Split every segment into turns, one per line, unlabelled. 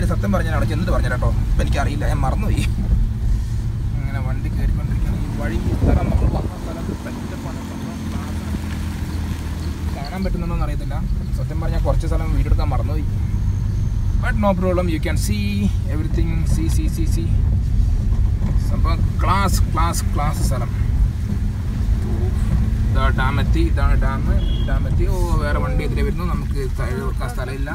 സത്യം പറഞ്ഞാൽ അവിടെ ചെന്നിട്ട് പറഞ്ഞു കേട്ടോ. അപ്പം എനിക്കറിയില്ല, ഞാൻ മറന്നുപോയി. അങ്ങനെ വണ്ടി കയറിക്കൊണ്ടിരിക്കുകയാണ്. ഈ വഴി സ്ഥലം നമ്മൾ വന്ന സ്ഥലത്ത് സെറ്റപ്പാണ്. കാണാൻ പറ്റുന്നുണ്ടോന്ന് അറിയത്തില്ല. സത്യം പറഞ്ഞാൽ കുറച്ച് സ്ഥലം വീഡിയോ എടുക്കാൻ മറന്നുപോയി. But no problem, you can see everything. സി സംഭവം ക്ലാസ് സ്ഥലം. ഡാമെത്തി, ഇതാണ് ഡാമെത്തി. ഓ, വേറെ വണ്ടി എതിരെ വരുന്നു. നമുക്ക് വെക്കാൻ സ്ഥലമില്ല.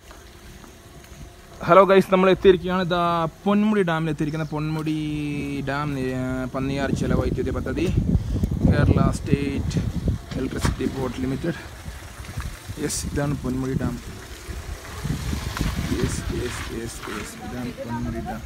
ഹലോ ഗൈസ്, നമ്മൾ എത്തിയിരിക്കുകയാണ്. ഇതാ പൊന്മുടി ഡാമിൽ എത്തിയിരിക്കുന്നത്. പൊന്മുടി ഡാം, പന്നിയാർ ജലവൈദ്യുതി പദ്ധതി, Kerala state electricity board limited. Yes, ഇതാണ് പൊന്മുടി ഡാം. യെസ്, ഇതാണ് പൊന്മുടി ഡാം.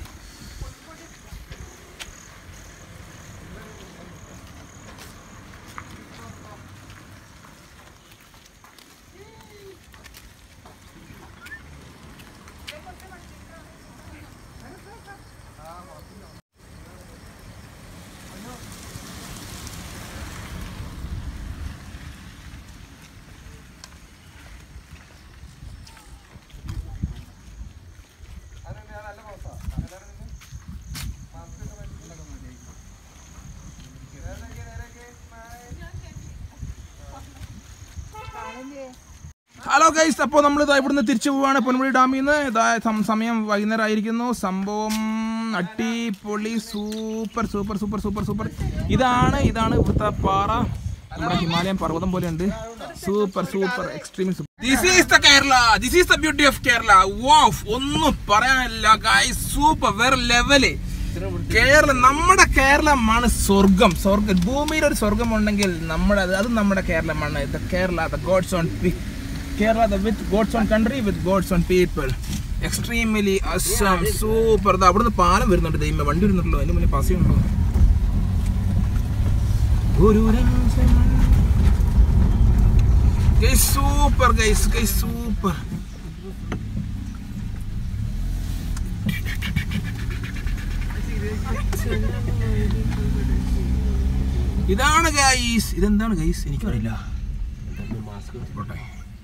ഹലോ ഗൈസ്, അപ്പോൾ നമ്മൾ ഇവിടുന്ന് തിരിച്ചു പോവാണ് പൊന്മുടി ഡാമിൽ നിന്ന്. സമയം വൈകുന്നേരം ആയിരിക്കുന്നു. സംഭവം അടിപൊളി, സൂപ്പർ. ഇതാണ് ഇവിടുത്തെ പാറ. നമ്മുടെ ഹിമാലയൻ പർവ്വതം പോലെ ഉണ്ട്. Super extreme super. This is the Kerala, this is the beauty of Kerala. Wow, ഒന്നും പറയാനില്ല ഗൈസ്. സൂപ്പർ, വേറെ ലെവല്. കേരളം, നമ്മുടെ കേരളമാണ് സ്വർഗം. ഭൂമിയിൽ ഒരു സ്വർഗം ഉണ്ടെങ്കിൽ അത് നമ്മുടെ കേരളമാണ്. Kerala, the God's own Kerala, with God's own country, with God's own people. Extremely awesome, super. Da avudunnu paalam varunundu. Deima vandi irunnullو. Adinu munne pass cheyunnallo. Guys, super guys, super. ഇതാണ് ഗൈസ്. ഇതെന്താണ് guys? എനിക്കറിയില്ല. Mask വെച്ചിട്ടെ.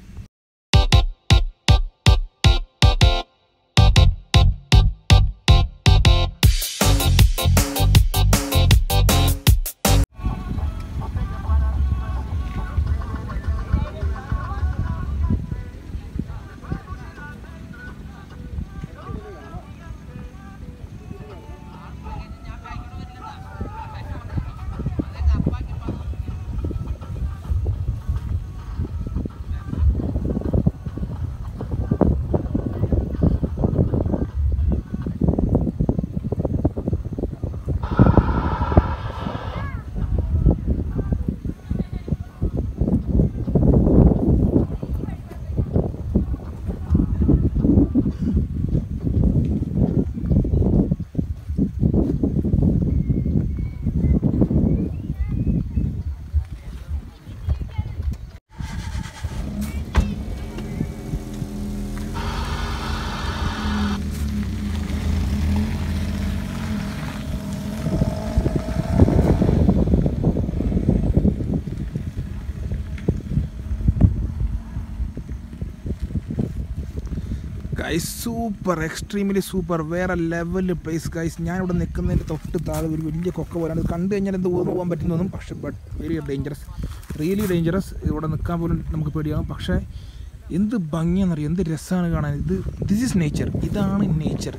Guys, super, extremely super, വേറെ level place guys. ഞാനിവിടെ നിൽക്കുന്നതിൻ്റെ തൊട്ട് താഴെ ഒരു വലിയ കൊക്ക പോലാണ്. കണ്ടു കഴിഞ്ഞാൽ എന്ത് പോകാൻ പറ്റുന്നതും, പക്ഷേ വെരി ഡേഞ്ചറസ്, റിയലി ഡേഞ്ചറസ്. ഇവിടെ നിൽക്കാൻ പോലും നമുക്ക് പേടിയാകും. പക്ഷേ എന്ത് ഭംഗിയാണെന്നറിയാം, എന്ത് രസമാണ് കാണാൻ. This is nature. ഇതാണ് നേച്ചർ.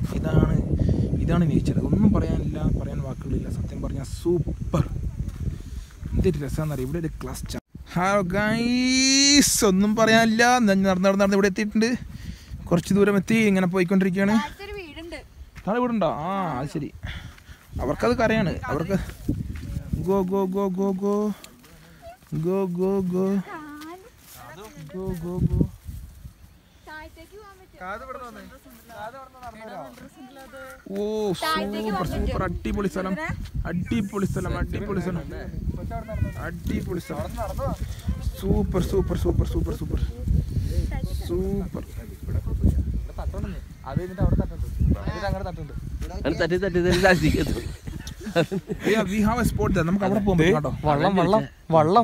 ഒന്നും പറയാനില്ല, പറയാൻ വാക്കുകളില്ല. സത്യം പറഞ്ഞാൽ സൂപ്പർ, എന്തൊരു രസമാണെന്നറിയാം. ഇവിടെ ഒരു ക്ലസ്റ്റർ. ഹലോ ഗൈസ്, ഒന്നും പറയാനില്ല. നടന്ന് ഇവിടെ എത്തിയിട്ടുണ്ട്. കുറച്ച് ദൂരം എത്തി. ഇങ്ങനെ പോയിക്കൊണ്ടിരിക്കുകയാണ്. താഴെ വീടുണ്ടോ? ആ, അത് ശരി. അവർക്കത് കരയാണ്. അവർക്ക് go go go go go go go go go go go. ഓ, സൂപ്പർ, അടിപൊളി സ്ഥലം. സൂപ്പർ. നമുക്ക് അവിടെ പോകാം. വള്ളം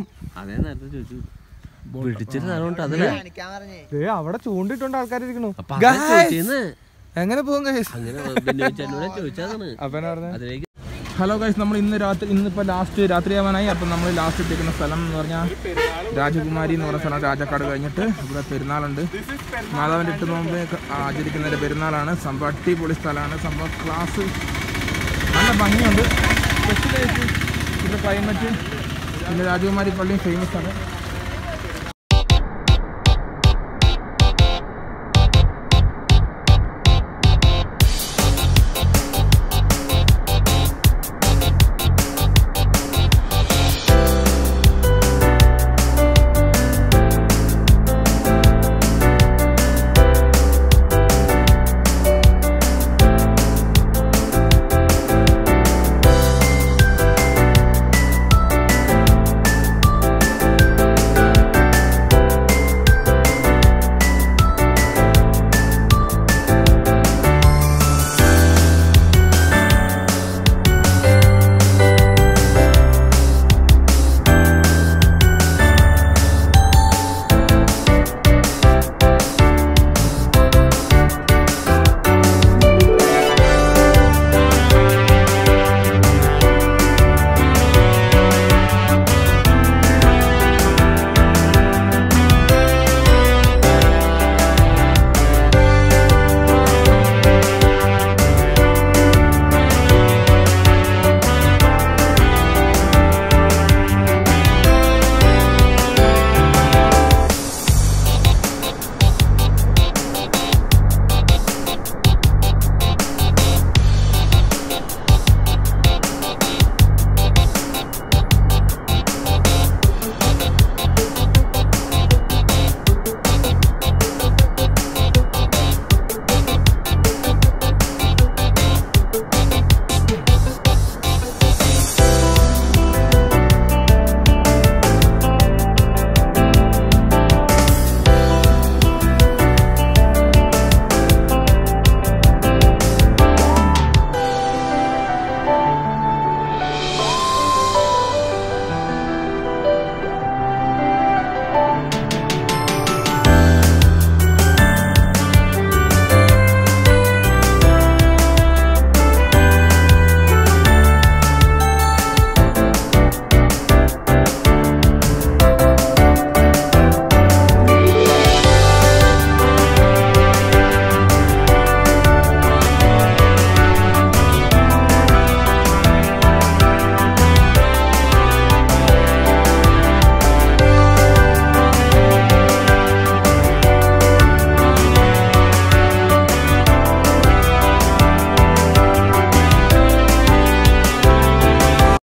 അവിടെ ചൂണ്ടിട്ടുണ്ട് ആൾക്കാർ ഇരിക്കണു. എങ്ങനെ പോകും ഗൈസ്? ഹലോ ഗൈസ്, നമ്മൾ ഇന്നിപ്പോൾ ലാസ്റ്റ് രാത്രിയാവാനായി. അപ്പം നമ്മൾ ലാസ്റ്റ് എത്തിക്കുന്ന സ്ഥലം എന്ന് പറഞ്ഞാൽ രാജകുമാരി എന്ന് പറഞ്ഞ സ്ഥലം. രാജാക്കാട് കഴിഞ്ഞിട്ട് ഇവിടെ പെരുന്നാളുണ്ട്. മാതാവിൻ്റെ 8 നോമ്പ് ആചരിക്കുന്നതിൻ്റെ പെരുന്നാളാണ്. സംഭവം അടിപൊളി സ്ഥലമാണ്. സംഭവം ക്ലാസ് നല്ല ഭംഗിയുണ്ട്. സ്പെഷ്യലായിട്ട് ഇവിടെ ക്ലൈമറ്റ്. പിന്നെ രാജകുമാരി പള്ളിയും ഫേമസ് ആണ്.